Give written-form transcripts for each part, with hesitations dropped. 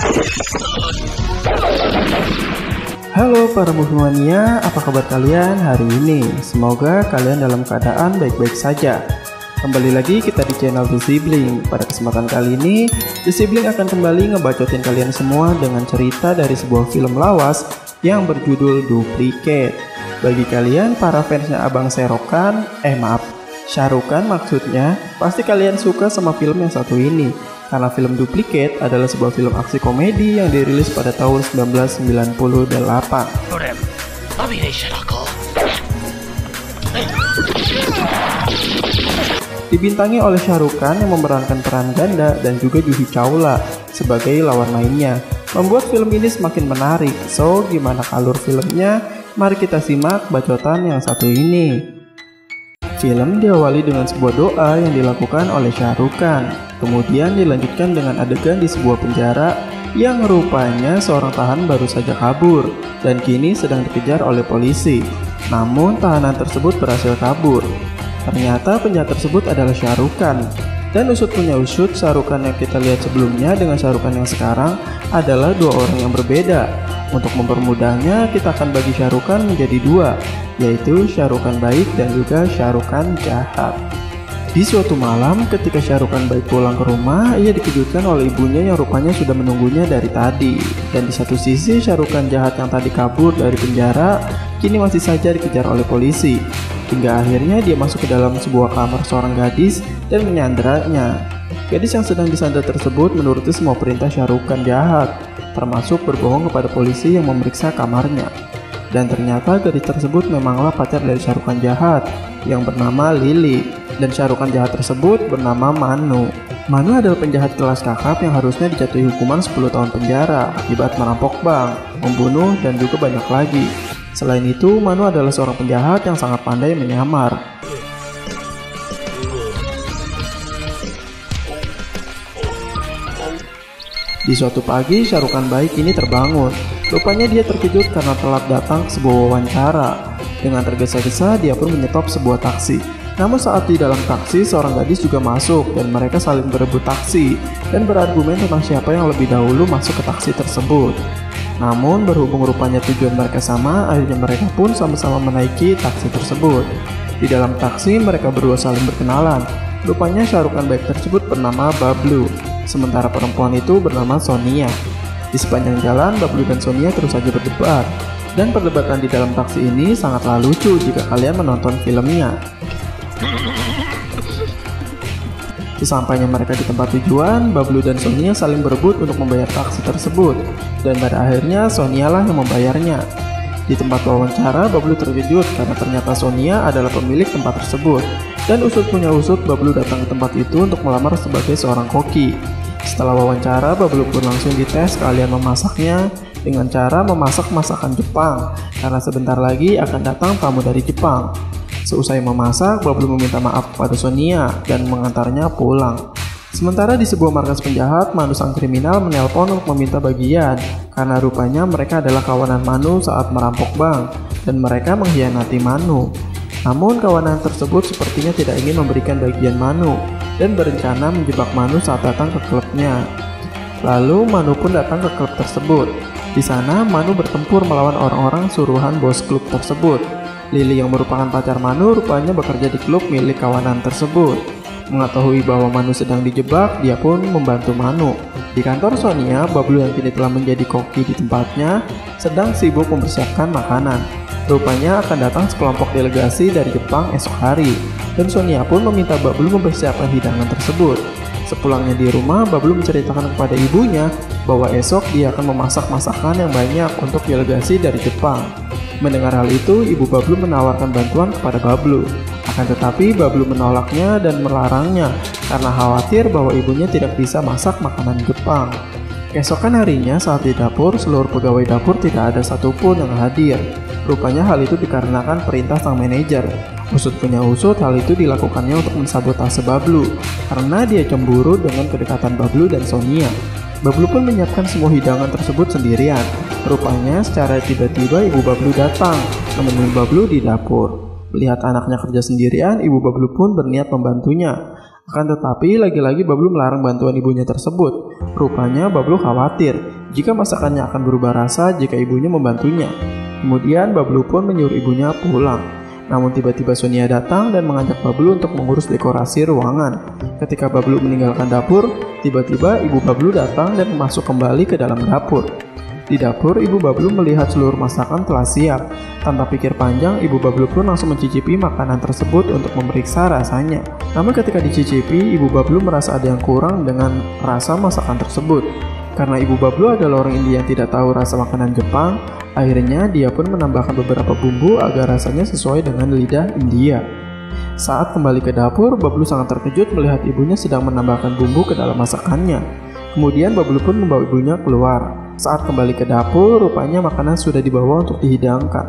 Halo para movie-mania, apa kabar kalian hari ini? Semoga kalian dalam keadaan baik-baik saja. Kembali lagi kita di channel The Sibling. Pada kesempatan kali ini, The Sibling akan kembali ngebacotin kalian semua dengan cerita dari sebuah film lawas yang berjudul Duplicate. Bagi kalian para fansnya Abang Serokan, Syarukan maksudnya, pasti kalian suka sama film yang satu ini. Karena film Duplicate adalah sebuah film aksi komedi yang dirilis pada tahun 1998. Dibintangi oleh Syarukan yang memerankan peran ganda dan juga Juhi Chawla sebagai lawan mainnya, membuat film ini semakin menarik. So, gimana alur filmnya? Mari kita simak bacotan yang satu ini. Film diawali dengan sebuah doa yang dilakukan oleh Syarukan. Kemudian dilanjutkan dengan adegan di sebuah penjara yang rupanya seorang tahanan baru saja kabur dan kini sedang dikejar oleh polisi. Namun tahanan tersebut berhasil kabur. Ternyata penjahat tersebut adalah Syarukan. Dan usut punya usut, Syarukan yang kita lihat sebelumnya dengan Syarukan yang sekarang adalah dua orang yang berbeda. Untuk mempermudahnya, kita akan bagi Syarukan menjadi dua, yaitu Syarukan baik dan juga Syarukan jahat. Di suatu malam, ketika Syarukan baik pulang ke rumah, ia dikejutkan oleh ibunya yang rupanya sudah menunggunya dari tadi. Dan di satu sisi, Syarukan jahat yang tadi kabur dari penjara, kini masih saja dikejar oleh polisi. Hingga akhirnya dia masuk ke dalam sebuah kamar seorang gadis dan menyanderanya. Gadis yang sedang disandra tersebut menuruti semua perintah Syarukan jahat, termasuk berbohong kepada polisi yang memeriksa kamarnya. Dan ternyata gadis tersebut memanglah pacar dari Syarukan jahat yang bernama Lily. Dan Syarukan jahat tersebut bernama Manu. Manu adalah penjahat kelas kakap yang harusnya dijatuhi hukuman 10 tahun penjara akibat merampok bank, membunuh, dan juga banyak lagi. Selain itu, Manu adalah seorang penjahat yang sangat pandai menyamar. Di suatu pagi, Syarukan baik ini terbangun. Rupanya dia terkejut karena telat datang ke sebuah wawancara. Dengan tergesa-gesa, dia pun menyetop sebuah taksi. Namun saat di dalam taksi, seorang gadis juga masuk dan mereka saling berebut taksi dan berargumen tentang siapa yang lebih dahulu masuk ke taksi tersebut. Namun berhubung rupanya tujuan mereka sama, akhirnya mereka pun sama-sama menaiki taksi tersebut. Di dalam taksi, mereka berdua saling berkenalan. Rupanya Syarukan baik tersebut bernama Bablu, sementara perempuan itu bernama Sonia. Di sepanjang jalan, Bablu dan Sonia terus saja berdebat. Dan perdebatan di dalam taksi ini sangatlah lucu jika kalian menonton filmnya. Sesampainya mereka di tempat tujuan, Bablu dan Sonia saling berebut untuk membayar taksi tersebut. Dan pada akhirnya Sonia lah yang membayarnya. Di tempat wawancara, Bablu terkejut karena ternyata Sonia adalah pemilik tempat tersebut. Dan usut punya usut, Bablu datang ke tempat itu untuk melamar sebagai seorang koki. Setelah wawancara, Bablu pun langsung dites keahlian memasaknya dengan cara memasak masakan Jepang, karena sebentar lagi akan datang tamu dari Jepang. Seusai memasak, Bablu meminta maaf kepada Sonia dan mengantarnya pulang. Sementara di sebuah markas penjahat, Manu sang kriminal menelpon untuk meminta bagian karena rupanya mereka adalah kawanan Manu saat merampok bank dan mereka mengkhianati Manu. Namun kawanan tersebut sepertinya tidak ingin memberikan bagian Manu dan berencana menjebak Manu saat datang ke klubnya. Lalu Manu pun datang ke klub tersebut. Di sana Manu bertempur melawan orang-orang suruhan bos klub tersebut. Lily yang merupakan pacar Manu rupanya bekerja di klub milik kawanan tersebut. Mengetahui bahwa Manu sedang dijebak, dia pun membantu Manu. Di kantor Sonia, Bablu yang kini telah menjadi koki di tempatnya sedang sibuk mempersiapkan makanan. Rupanya akan datang sekelompok delegasi dari Jepang esok hari, dan Sonia pun meminta Bablu mempersiapkan hidangan tersebut. Sepulangnya di rumah, Bablu menceritakan kepada ibunya bahwa esok dia akan memasak masakan yang banyak untuk delegasi dari Jepang. Mendengar hal itu, ibu Bablu menawarkan bantuan kepada Bablu. Akan tetapi Bablu menolaknya dan melarangnya karena khawatir bahwa ibunya tidak bisa masak makanan Jepang. Keesokan harinya saat di dapur, seluruh pegawai dapur tidak ada satupun yang hadir. Rupanya hal itu dikarenakan perintah sang manajer. Usut punya usut, hal itu dilakukannya untuk mensabotase Bablu karena dia cemburu dengan kedekatan Bablu dan Sonia. Bablu pun menyiapkan semua hidangan tersebut sendirian. Rupanya secara tiba-tiba ibu Bablu datang menemui Bablu di dapur. Melihat anaknya kerja sendirian, ibu Bablu pun berniat membantunya. Akan tetapi lagi-lagi Bablu melarang bantuan ibunya tersebut. Rupanya Bablu khawatir jika masakannya akan berubah rasa jika ibunya membantunya. Kemudian Bablu pun menyuruh ibunya pulang. Namun tiba-tiba Sonia datang dan mengajak Bablu untuk mengurus dekorasi ruangan. Ketika Bablu meninggalkan dapur, tiba-tiba ibu Bablu datang dan masuk kembali ke dalam dapur. Di dapur, ibu Bablu melihat seluruh masakan telah siap. Tanpa pikir panjang, ibu Bablu pun langsung mencicipi makanan tersebut untuk memeriksa rasanya. Namun ketika dicicipi, ibu Bablu merasa ada yang kurang dengan rasa masakan tersebut. Karena ibu Bablu adalah orang India yang tidak tahu rasa makanan Jepang, akhirnya dia pun menambahkan beberapa bumbu agar rasanya sesuai dengan lidah India. Saat kembali ke dapur, Bablu sangat terkejut melihat ibunya sedang menambahkan bumbu ke dalam masakannya. Kemudian Bablu pun membawa ibunya keluar. Saat kembali ke dapur, rupanya makanan sudah dibawa untuk dihidangkan.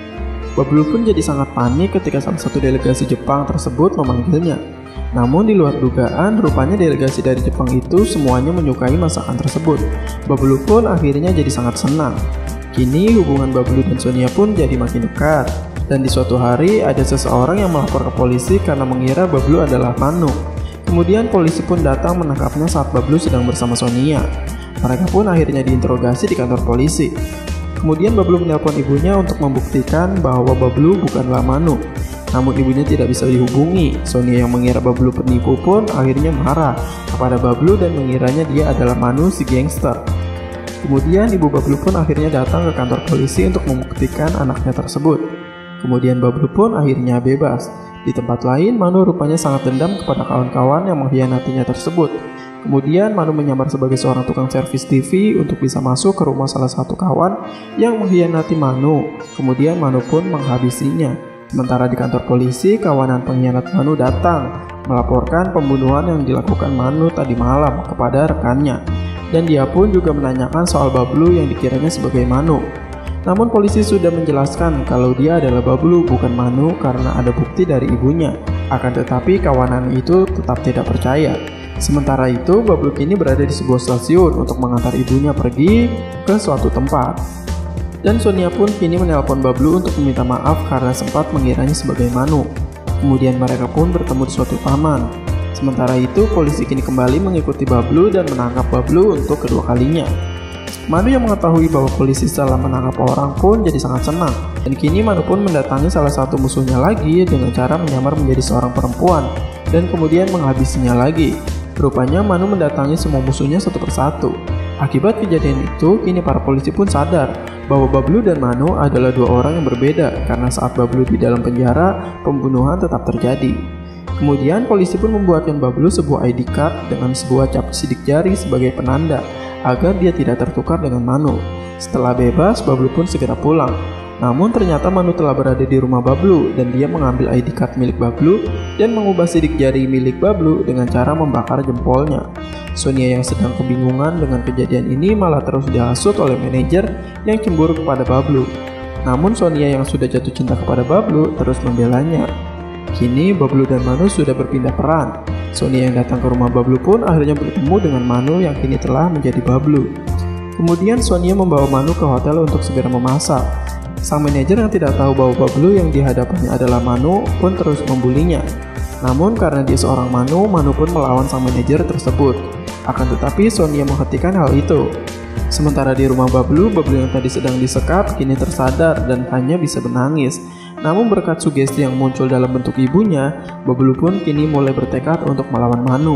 Bablu pun jadi sangat panik ketika salah satu delegasi Jepang tersebut memanggilnya. Namun di luar dugaan, rupanya delegasi dari Jepang itu semuanya menyukai masakan tersebut. Bablu pun akhirnya jadi sangat senang. Kini hubungan Bablu dan Sonia pun jadi makin dekat. Dan di suatu hari ada seseorang yang melapor ke polisi karena mengira Bablu adalah Manu. Kemudian polisi pun datang menangkapnya saat Bablu sedang bersama Sonia. Mereka pun akhirnya diinterogasi di kantor polisi. Kemudian Bablu menelpon ibunya untuk membuktikan bahwa Bablu bukanlah Manu. Namun ibunya tidak bisa dihubungi. Sonia yang mengira Bablu penipu pun akhirnya marah kepada Bablu dan mengiranya dia adalah Manu si gangster. Kemudian ibu Bablu pun akhirnya datang ke kantor polisi untuk membuktikan anaknya tersebut. Kemudian Bablu pun akhirnya bebas. Di tempat lain, Manu rupanya sangat dendam kepada kawan-kawan yang mengkhianatinya tersebut. Kemudian Manu menyamar sebagai seorang tukang servis TV untuk bisa masuk ke rumah salah satu kawan yang mengkhianati Manu. Kemudian Manu pun menghabisinya. Sementara di kantor polisi, kawanan pengkhianat Manu datang melaporkan pembunuhan yang dilakukan Manu tadi malam kepada rekannya. Dan dia pun juga menanyakan soal Bablu yang dikiranya sebagai Manu. Namun polisi sudah menjelaskan kalau dia adalah Bablu bukan Manu karena ada bukti dari ibunya. Akan tetapi kawanan itu tetap tidak percaya. Sementara itu, Bablu kini berada di sebuah stasiun untuk mengantar ibunya pergi ke suatu tempat. Dan Sonia pun kini menelpon Bablu untuk meminta maaf karena sempat mengiranya sebagai Manu. Kemudian mereka pun bertemu di suatu taman. Sementara itu, polisi kini kembali mengikuti Bablu dan menangkap Bablu untuk kedua kalinya. Manu yang mengetahui bahwa polisi telah menangkap orang pun jadi sangat senang. Dan kini Manu pun mendatangi salah satu musuhnya lagi dengan cara menyamar menjadi seorang perempuan dan kemudian menghabisinya lagi. Rupanya Manu mendatangi semua musuhnya satu persatu. Akibat kejadian itu, kini para polisi pun sadar bahwa Bablu dan Manu adalah dua orang yang berbeda karena saat Bablu di dalam penjara, pembunuhan tetap terjadi. Kemudian polisi pun membuatkan Bablu sebuah ID card dengan sebuah cap sidik jari sebagai penanda agar dia tidak tertukar dengan Manu. Setelah bebas, Bablu pun segera pulang. Namun ternyata Manu telah berada di rumah Bablu dan dia mengambil ID card milik Bablu dan mengubah sidik jari milik Bablu dengan cara membakar jempolnya. Sonia yang sedang kebingungan dengan kejadian ini malah terus dihasut oleh manajer yang cemburu kepada Bablu. Namun Sonia yang sudah jatuh cinta kepada Bablu terus membelanya. Kini Bablu dan Manu sudah berpindah peran. Sonia yang datang ke rumah Bablu pun akhirnya bertemu dengan Manu yang kini telah menjadi Bablu. Kemudian Sonia membawa Manu ke hotel untuk segera memasak. Sang manajer yang tidak tahu bahwa Bablu yang dihadapannya adalah Manu pun terus membulinya. Namun karena dia seorang Manu, Manu pun melawan sang manajer tersebut. Akan tetapi Sonia menghentikan hal itu. Sementara di rumah Bablu, Bablu yang tadi sedang disekap kini tersadar dan hanya bisa menangis. Namun berkat sugesti yang muncul dalam bentuk ibunya, Bablu pun kini mulai bertekad untuk melawan Manu.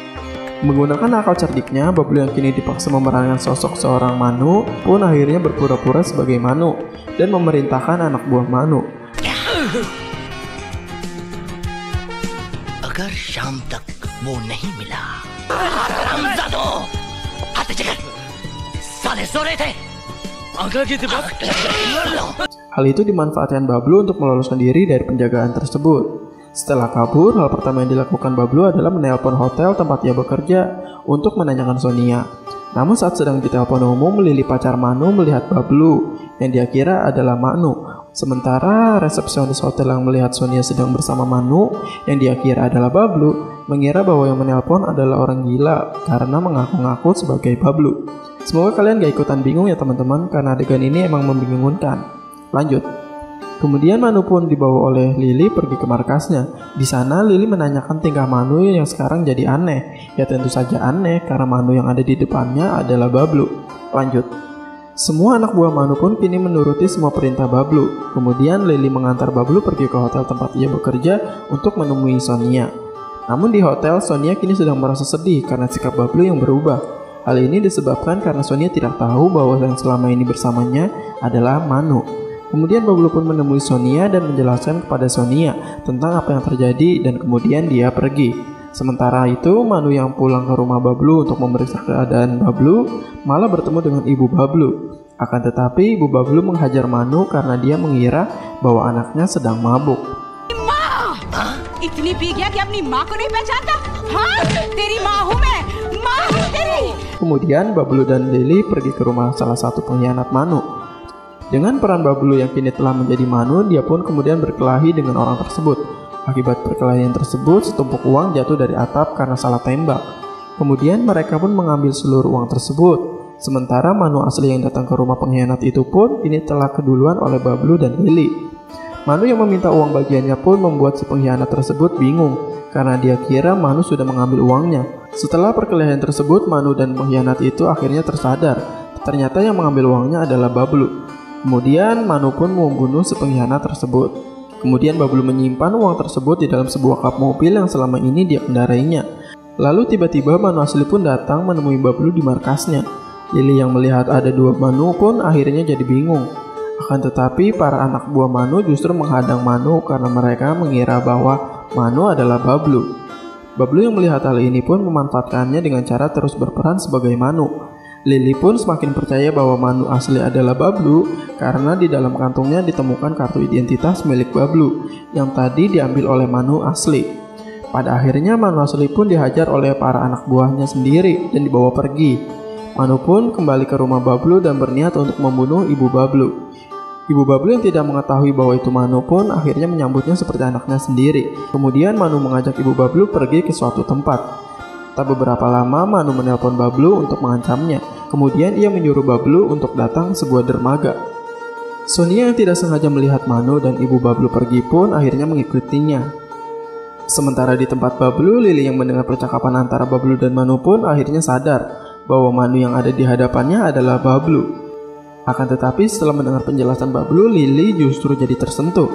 Menggunakan akal cerdiknya, Bablu yang kini dipaksa memerankan sosok seorang Manu pun akhirnya berpura-pura sebagai Manu dan memerintahkan anak buah Manu. Agar syam tak wo nahi mila, haramzado, hati jagar, sale sore the, angka gitu bos. Hal itu dimanfaatkan Bablu untuk meloloskan diri dari penjagaan tersebut. Setelah kabur, hal pertama yang dilakukan Bablu adalah menelpon hotel tempat ia bekerja untuk menanyakan Sonia. Namun saat sedang ditelepon umum, Lili pacar Manu melihat Bablu yang dia kira adalah Manu. Sementara resepsionis hotel yang melihat Sonia sedang bersama Manu yang dia kira adalah Bablu, mengira bahwa yang menelpon adalah orang gila karena mengaku-ngaku sebagai Bablu. Semoga kalian gak ikutan bingung ya teman-teman, karena adegan ini emang membingungkan. Lanjut. Kemudian Manu pun dibawa oleh Lily pergi ke markasnya. Di sana Lily menanyakan tingkah Manu yang sekarang jadi aneh. Ya tentu saja aneh karena Manu yang ada di depannya adalah Bablu. Lanjut. Semua anak buah Manu pun kini menuruti semua perintah Bablu. Kemudian Lily mengantar Bablu pergi ke hotel tempat ia bekerja untuk menemui Sonia. Namun di hotel, Sonia kini sedang merasa sedih karena sikap Bablu yang berubah. Hal ini disebabkan karena Sonia tidak tahu bahwa yang selama ini bersamanya adalah Manu. Kemudian Bablu pun menemui Sonia dan menjelaskan kepada Sonia tentang apa yang terjadi dan kemudian dia pergi. Sementara itu, Manu yang pulang ke rumah Bablu untuk memeriksa keadaan Bablu malah bertemu dengan ibu Bablu. Akan tetapi ibu Bablu menghajar Manu karena dia mengira bahwa anaknya sedang mabuk. इतनी पी गया कि अपनी माँ को नहीं पहचानता? हाँ, तेरी माँ हूँ मैं, माँ हूँ तेरी. Kemudian Bablu dan Lily pergi ke rumah salah satu pengkhianat Manu. Dengan peran Bablu yang kini telah menjadi Manu, dia pun kemudian berkelahi dengan orang tersebut. Akibat perkelahian tersebut, setumpuk uang jatuh dari atap karena salah tembak. Kemudian mereka pun mengambil seluruh uang tersebut. Sementara Manu asli yang datang ke rumah pengkhianat itu pun ini telah keduluan oleh Bablu dan Lily. Manu yang meminta uang bagiannya pun membuat si pengkhianat tersebut bingung karena dia kira Manu sudah mengambil uangnya. Setelah perkelahian tersebut, Manu dan pengkhianat itu akhirnya tersadar. Ternyata yang mengambil uangnya adalah Bablu. Kemudian Manu pun membunuh si pengkhianat tersebut. Kemudian Bablu menyimpan uang tersebut di dalam sebuah kap mobil yang selama ini dia kendarainya. Lalu tiba-tiba Manu asli pun datang menemui Bablu di markasnya. Lily yang melihat ada dua Manu pun akhirnya jadi bingung. Akan tetapi para anak buah Manu justru menghadang Manu karena mereka mengira bahwa Manu adalah Bablu. Bablu yang melihat hal ini pun memanfaatkannya dengan cara terus berperan sebagai Manu. Lily pun semakin percaya bahwa Manu asli adalah Bablu karena di dalam kantongnya ditemukan kartu identitas milik Bablu yang tadi diambil oleh Manu asli. Pada akhirnya Manu asli pun dihajar oleh para anak buahnya sendiri dan dibawa pergi. Manu pun kembali ke rumah Bablu dan berniat untuk membunuh ibu Bablu. Ibu Bablu yang tidak mengetahui bahwa itu Manu pun akhirnya menyambutnya seperti anaknya sendiri. Kemudian Manu mengajak ibu Bablu pergi ke suatu tempat. Tak beberapa lama Manu menelpon Bablu untuk mengancamnya. Kemudian ia menyuruh Bablu untuk datang ke sebuah dermaga. Sonia yang tidak sengaja melihat Manu dan ibu Bablu pergi pun akhirnya mengikutinya. Sementara di tempat Bablu, Lily yang mendengar percakapan antara Bablu dan Manu pun akhirnya sadar bahwa Manu yang ada di hadapannya adalah Bablu. Akan tetapi setelah mendengar penjelasan Bablu, Lily justru jadi tersentuh.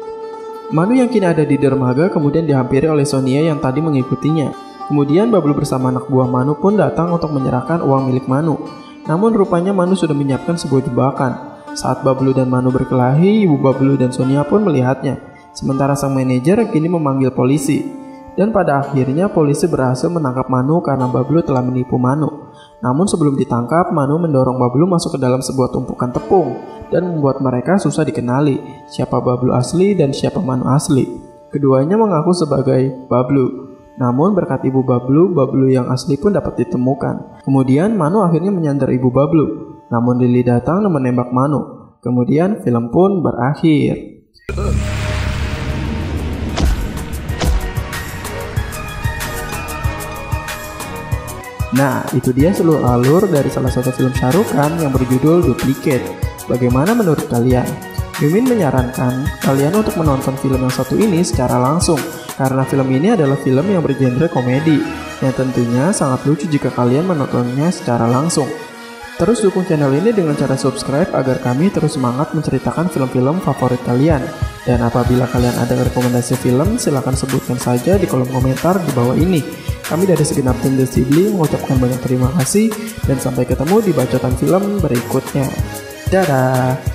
Manu yang kini ada di dermaga kemudian dihampiri oleh Sonia yang tadi mengikutinya. Kemudian Bablu bersama anak buah Manu pun datang untuk menyerahkan uang milik Manu. Namun rupanya Manu sudah menyiapkan sebuah jebakan. Saat Bablu dan Manu berkelahi, ibu Bablu dan Sonia pun melihatnya. Sementara sang manajer kini memanggil polisi. Dan pada akhirnya polisi berhasil menangkap Manu karena Bablu telah menipu Manu. Namun sebelum ditangkap, Manu mendorong Bablu masuk ke dalam sebuah tumpukan tepung dan membuat mereka susah dikenali siapa Bablu asli dan siapa Manu asli. Keduanya mengaku sebagai Bablu. Namun berkat ibu Bablu, Bablu yang asli pun dapat ditemukan. Kemudian Manu akhirnya menyandar ibu Bablu. Namun Lily datang dan menembak Manu. Kemudian film pun berakhir. Nah, itu dia seluruh alur dari salah satu film Shah Rukh Khan yang berjudul Duplicate. Bagaimana menurut kalian? Mimin menyarankan kalian untuk menonton film yang satu ini secara langsung, karena film ini adalah film yang bergenre komedi, yang tentunya sangat lucu jika kalian menontonnya secara langsung. Terus dukung channel ini dengan cara subscribe agar kami terus semangat menceritakan film-film favorit kalian. Dan apabila kalian ada rekomendasi film, silahkan sebutkan saja di kolom komentar di bawah ini. Kami dari segenap tim The Sibling mengucapkan banyak terima kasih dan sampai ketemu di bacotan film berikutnya. Dadah!